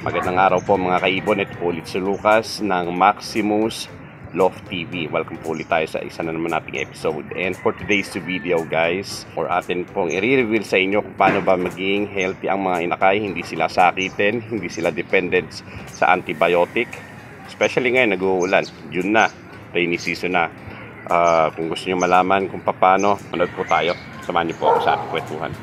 Magandang araw po mga kaibon. Ito po ulit si Lucas ng Maximus Love TV. Welcome po ulit tayo sa isa na naman nating episode. And for today's video guys, for atin pong i-reveal sa inyo kung paano ba maging healthy ang mga inakay. Hindi sila sakitin, hindi sila dependent sa antibiotic. Especially ngayon nag-uulan, June na, rainy season na. Kung gusto nyo malaman kung paano, manood po tayo. Samahan niyo po ako sa ating kwentuhan.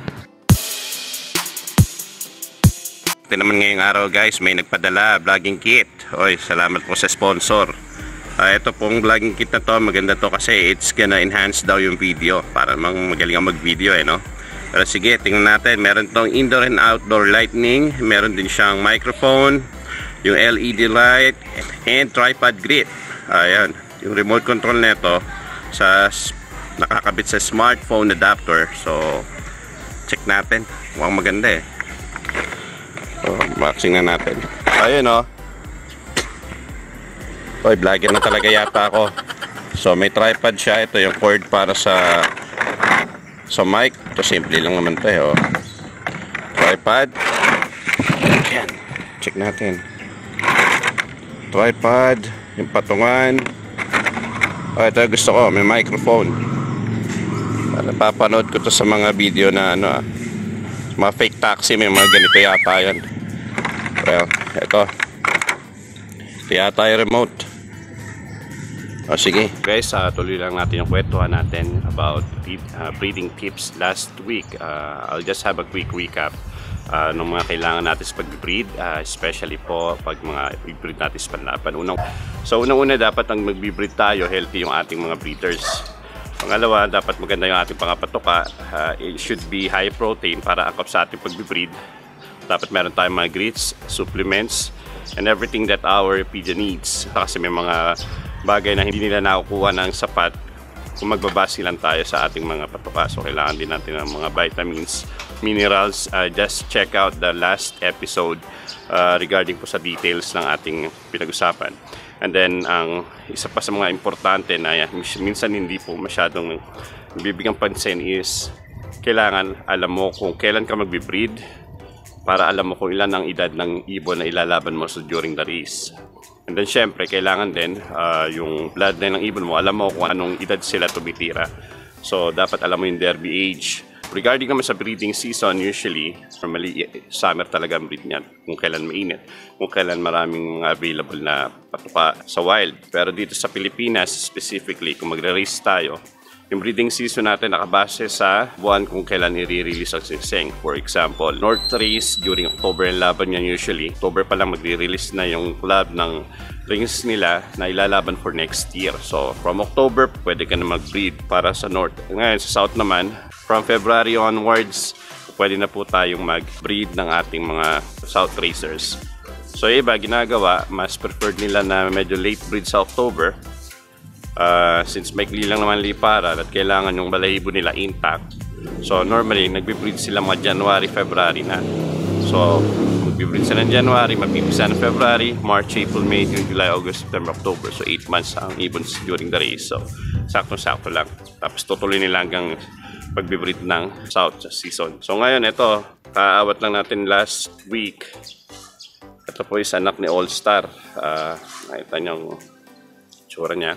Ito naman ngayong araw guys, may nagpadala vlogging kit. Oy, salamat po sa sponsor. Ito pong vlogging kit na to, maganda to kasi it's gonna enhance daw yung video para magaling ang mag-video no. Pero sige, tingnan natin. Meron tong indoor and outdoor lighting, meron din siyang microphone, yung LED light, and tripod grip. Ayan, yung remote control nito nakakabit sa smartphone adapter. So, check natin. Mukhang maganda unboxing na natin. Ayun Oy, vlogger na talaga yata ako. So may tripod siya. Ito yung cord para sa mic. Ito simple lang naman to tripod. Ayan. Check natin. Tripod, yung patungan. Ito gusto ko, may microphone. Napapanood ko to sa mga video na mga fake taxi, may mga ganito yata yan. Well, ito yata yung remote. Sige guys, tuloy lang natin yung kwentuhan natin about breeding tips last week. I'll just have a quick recap ng mga kailangan natin sa pag-breed, especially po pag mga i-breed natin sa panlaban. So unang-una, dapat ang mag-breed tayo, healthy yung ating mga breeders. Pangalawa, dapat maganda yung ating pangapatuka. It should be high protein para angkop sa ating pag-breed. Dapat meron tayong mga grits, supplements, and everything that our pigeon needs. Kasi may mga bagay na hindi nila nakukuha ng sapat kung magbabase lang tayo sa ating mga patuka. So kailangan din natin ng mga vitamins, minerals. Just check out the last episode regarding po sa details ng ating pinag-usapan. And then ang isa pa sa mga importante na minsan hindi po masyadong bibigyan pansin is kailangan alam mo kung kailan ka magbe-breed para alam mo kung ilan ang edad ng ibon na ilalaban mo during the race. And then syempre kailangan din yung bloodline ng ibon mo, alam mo kung anong edad sila tumitira. So dapat alam mo yung derby age. Regarding naman sa breeding season, normally summer talaga ang breed niyan, kung kailan mainit, kung kailan maraming mga available na patuka sa wild. Pero dito sa Pilipinas specifically, kung magre-race tayo, yung breeding season natin nakabase sa buwan kung kailan i-release ang singsing. For example, North Race during October ang laban yan usually. October pa lang magre-release na yung club ng rings nila na ilalaban for next year. So from October, pwede ka na mag-breed para sa North. Ngayon sa South naman, from February onwards, pwede na po tayong mag-breed ng ating mga South Racers. So iba ginagawa, mas preferred nila na medyo late breed sa October. Since maikli lang naman liparan at kailangan yung balahibo nila intact. So normally nagbe-breed sila mga January, February na. So magbe-breed sila ng January, mapipisa ng February, March, April, May, June, July, August, September, October. So 8 months ang ibons during the race. So sakto-sakto lang. Tapos tutuloy nila hanggang pagbe-breed ng South season. So ngayon ito, kaawat lang natin last week. Ito po is anak ni All Star. Nakita niyo yung tsura niya.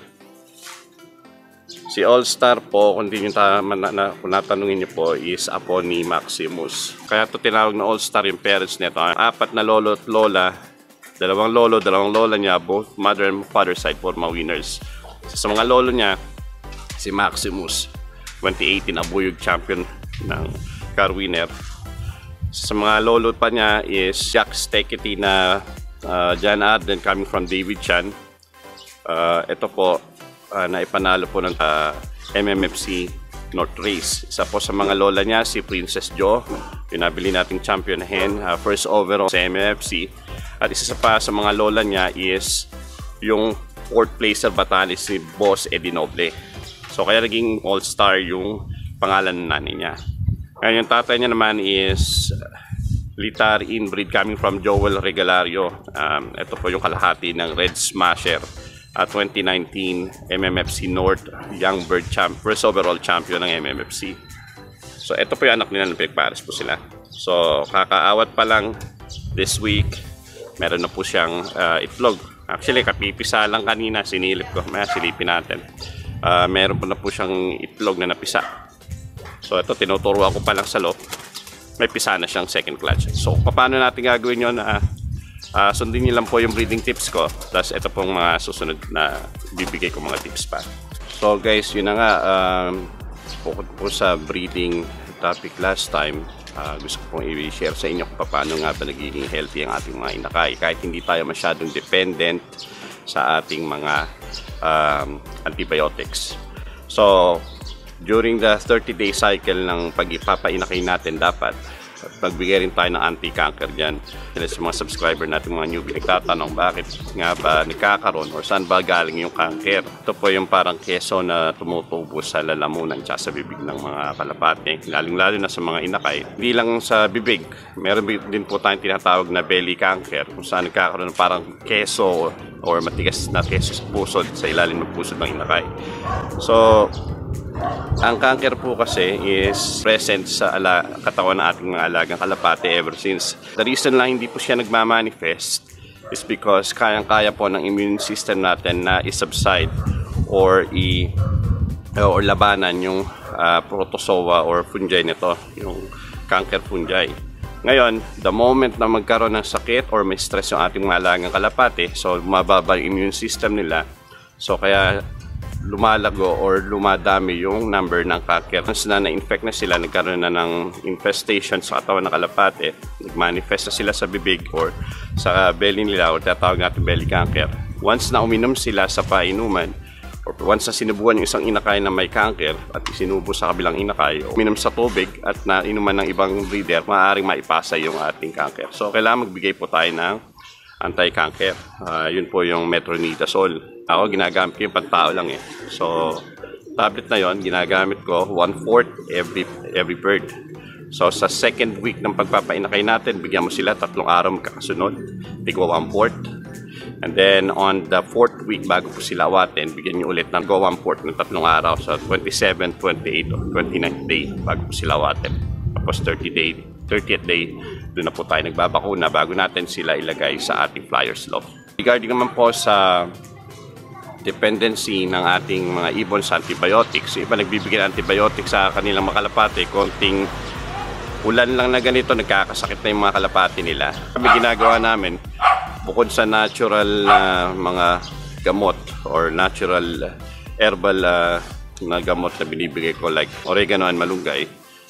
Si All Star po, kung natanungin niyo po, is apo ni Maximus. Kaya ito tinawag na All Star yung parents nito. 4 na lolo at lola, 2 lolo, 2 lola niya, both mother and father side for mga winners. Sa mga lolo niya, si Maximus, 2018 abuyog champion ng car winner. Sa mga lolo pa niya is Jack Steketty na John Arden coming from David Chan. Ito po, na ipanalo po ng MMFC North Race. Isa po sa mga lola niya si Princess Jo, pinabili nating champion hen, first overall sa MMFC. At isa pa sa mga lola niya is yung 4th placer Batanes si Boss Eddie Noble. So kaya naging all-star yung pangalan ng nanay niya. Ngayon yung tatay niya naman is Litar inbreed coming from Joel Regalario. Ito po yung kalahati ng Red Smasher 2019 MMFC North Young Bird First overall champion ng MMFC. So ito po yung anak nila ng pinagpares po sila. So kakaawat pa lang this week, meron na po siyang itlog. Actually, kapipisa lang kanina, sinilip ko. Maya, silipin natin. Meron po na po siyang itlog na napisa. So, ito, tinuturuan ko pa lang sa loob. May pisa na siyang second clutch. So, paano natin gagawin yun? Sundin niyo lang po yung breeding tips ko. Tapos, ito pong mga susunod na bibigay ko mga tips pa. So, guys, yun na nga. Bukod po sa breeding topic last time, gusto ko pong i-share sa inyo kung paano nga ba nagiging healthy ang ating mga inakay kahit hindi tayo masyadong dependent sa ating mga antibiotics. So, during the 30-day cycle ng pag-ipapainakay natin, dapat magbigay rin tayo ng anti-cancer dyan. Sa mga subscriber natin, mga newbie, nagtatanong bakit nga ba nagkakaroon or saan ba galing yung cancer. Ito po yung parang keso na tumutubo sa lalamunan at sa bibig ng mga kalapate, lalong-lalo na sa mga inakay. Hindi lang sa bibig, meron din po tayong tinatawag na belly cancer, kung saan nagkakaroon ng parang keso or matigas na keso sa pusod, sa ilalim ng pusod ng inakay. So, ang cancer po kasi is present sa katawan ng ating mga alagang kalapate ever since. The reason lang hindi po siya nagmamanifest is because kayang-kaya po ng immune system natin na i-subside or labanan yung protozoa or fungi nito, yung cancer fungi. Ngayon, the moment na magkaroon ng sakit or may stress yung ating mga alagang kalapate, so mababa yung immune system nila, so kaya lumalago or lumadami yung number ng cancer. Once na na-infect na sila, nagkaroon na ng infestation sa katawan ng kalapate, nag-manifest na sila sa bibig or sa belly nila o tatawag natin belly cancer. Once na uminom sila sa painuman or once na sinubuan yung isang inakay na may cancer at isinubo sa kabilang inakay o uminom sa tubig at nainuman ng ibang breeder, maaaring maipasa yung ating cancer. So, kailangan magbigay po tayo ng anti-cancer. Yun po yung metronidazole. Ako, ginagamit ko yung pantao lang eh. So, tablet na yon ginagamit ko 1/4 every bird. So, sa second week ng pagpapainakay natin, bigyan mo sila 3 araw magkakasunod. Tigwa 1/4. And then, on the 4th week, bago po sila awatin, bigyan nyo ulit ng 1/4 ng 3 araw. So, 27, 28, or 29th day, bago po sila awatin. Tapos 30th day, doon na po tayo nagbabakuna bago natin sila ilagay sa ating Flyers Loft. Regarding naman po sa dependency ng ating mga ibon sa antibiotics, iba nagbibigay ng antibiotics sa kanilang mga kalapate, konting ulan lang na ganito, nagkakasakit na yung mga kalapate nila. Kami ginagawa namin, bukod sa natural mga gamot or natural herbal na gamot na binibigay ko like oregano and malunggay,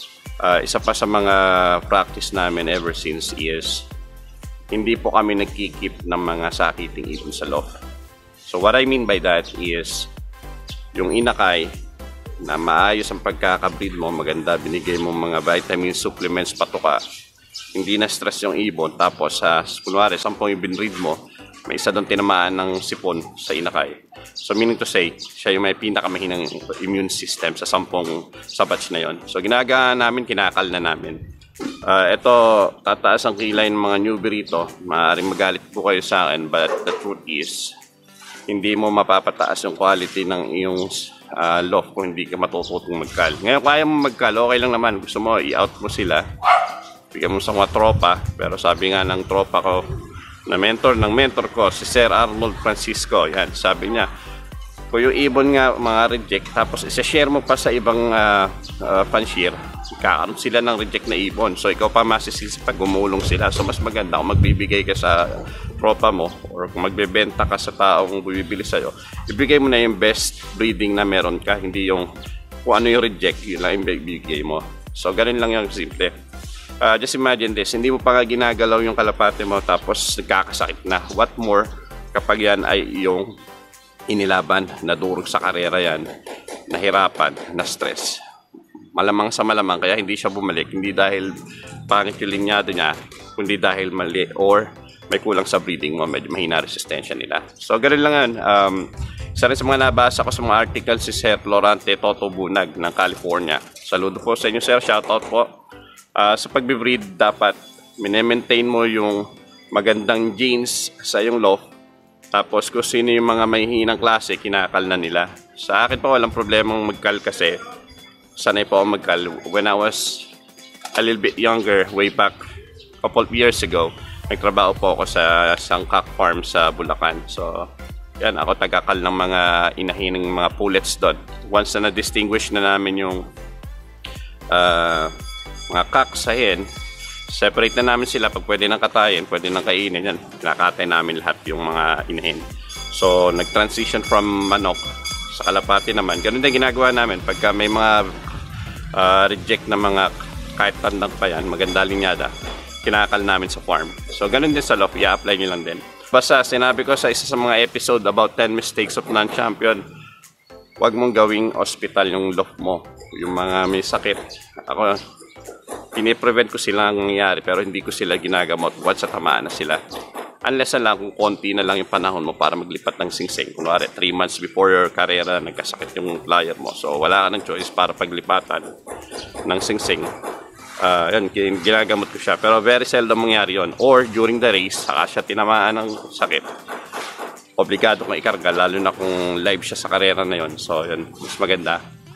isa pa sa mga practice namin ever since is hindi po kami nagkikip ng mga sakiting ibon sa loft. So what I mean by that is yung inakay na maayos ang pagkakabreed mo, maganda, binigay mo mga vitamin supplements, patuka, hindi na stress yung ibon, tapos kunwari 10 yung binread mo, may isa doon tinamaan ng sipon sa inakay. So meaning to say, siya yung may pinakamahinang immune system sa 10 sa batch na yon. So ginagawa namin, kinakal na namin. Ito, tataas ang kilay ng mga newbie rito. Maaaring magalit po kayo sa akin, but the truth is, hindi mo mapapataas yung quality ng iyong loft kung hindi ka matututong magkal. Ngayon, kaya mo magkal, okay lang naman. Gusto mo, i-out mo sila. Bigyan mo sa mga tropa. Pero sabi nga ng tropa ko, na mentor ko, si Sir Arnold Francisco, yan, sabi niya, kung yung ibon nga mga reject, tapos isa-share mo pa sa ibang fanshare, kakaroon sila ng reject na ibon. So ikaw pa masisisi pag gumulong sila. So mas maganda kung magbibigay ka sa tropa mo or kung magbebenta ka sa taong bibili sa'yo, ibigay mo na yung best breeding na meron ka, hindi yung kung ano yung reject, yun lang yung bibigay mo. So ganun lang yung simple. Just imagine this, hindi mo pa nga ginagalaw yung kalapate mo tapos nagkakasakit na. What more kapag yan ay yung inilaban, nadurog sa karera yan, nahirapan, na stress. Malamang sa malamang kaya hindi siya bumalik, hindi dahil pangit yung linyado niya, kundi dahil mali or may kulang sa breeding mo, medyo mahina resistensya nila. So ganun lang yan. Isa rin sa mga nabasa ko sa mga articles si Sir Florante Toto Bunag ng California. Saludo po sa inyo, Sir, shoutout po. Sa pagbe-breed, dapat minemaintain mo yung magandang genes sa iyong loft. Tapos kung sino yung mga may hinang klase, kinakal na nila. Sa akin pa walang problemang magkal kasi sanay po ako magkal. When I was a little bit younger, way back a couple of years ago, Nagtrabaho po ako sa Sangkak Farm sa Bulacan. So, yan, ako tagakal ng mga inahin ng mga pullets doon. Once na na-distinguish na namin yung mga kak sa hen, separate na namin sila. Pag pwede nang katayin, pwede nang kainin, yan, kinakatay namin lahat yung mga inahin. So, nag-transition from manok sa kalapati naman. Ganun din ginagawa namin. Pagka may mga reject na mga kahit tandang pa yan, maganda linyada, kinakal namin sa farm. So, ganun din sa loft, i-apply nyo lang din. Basta, sinabi ko sa isa sa mga episode about 10 mistakes of non-champion, huwag mong gawing hospital yung loft mo. Yung mga may sakit. Ako, piniprevent ko sila ang nangyayari, pero hindi ko sila ginagamot once sa tamaan na sila. Unless lang kung konti na lang yung panahon mo para maglipat ng singsing. Kunwari, 3 months before your karera, nagkasakit yung flyer mo. So, wala ka ng choice para paglipatan ng singsing. Yan, ginagamot ko siya. Pero very seldom mangyari yon. Or, during the race, saka siya tinamaan ng sakit. Obligado kong ikarga, lalo na kung live siya sa karera na yon. So, yan, mas maganda.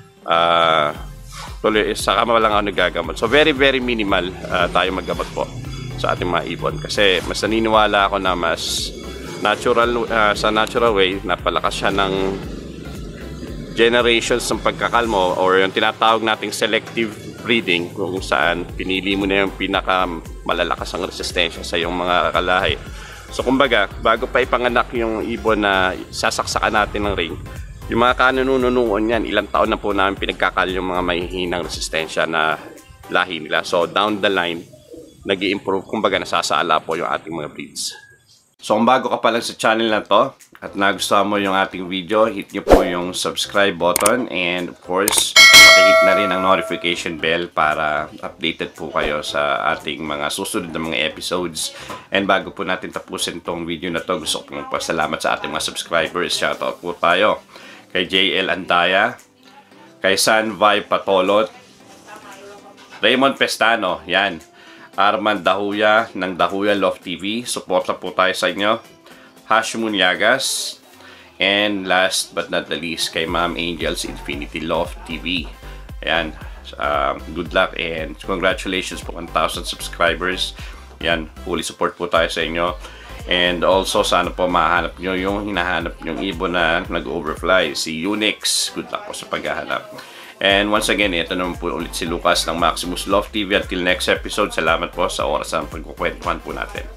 Tuloy, saka lang ako nagagamot. So, very, very minimal tayo maggamot po sa ating mga ibon, kasi mas naniniwala ako na mas natural sa natural way, napalakas siya ng generations ng pagkakalmo, or yung tinatawag nating selective breeding, kung saan pinili mo na yung pinaka malalakas ang resistensya sa iyong mga kalahi. So kumbaga, bago pa ipanganak yung ibon na sasaksakan natin ng ring, yung mga kanununuan yan, ilang taon na po namin pinagkakal yung mga mahihinang resistensya na lahi nila. So down the line, nag-i-improve, kumbaga nasasala po yung ating mga breeds. So kung bago ka pa lang sa channel na to at nagustuhan mo yung ating video, hit nyo po yung subscribe button, and of course, pakihit na rin ang notification bell para updated po kayo sa ating mga susunod na mga episodes. And bago po natin tapusin tong video na to, gusto ko pong pasalamat sa ating mga subscribers. Shoutout po tayo kay JL Antaya, kay San Vibe Patolot, Raymond Pestano, yan, Arman Dahuya ng Dahuya Love TV. Suporta po tayo sa inyo. Hash Munyagas. And last but not the least, kay Ma'am Angel's Infinity Love TV. Ayan. Good luck and congratulations po 1,000 subscribers. Ayan. Fully support po tayo sa inyo. And also, sana po mahanap nyo yung hinahanap yung ibon na nag-overfly. Si Unix. Good luck po sa paghahanap. And once again, ito naman po ulit si Lucas ng Maximus Love TV. Until next episode, salamat po sa oras ng pagkukwentuhan po natin.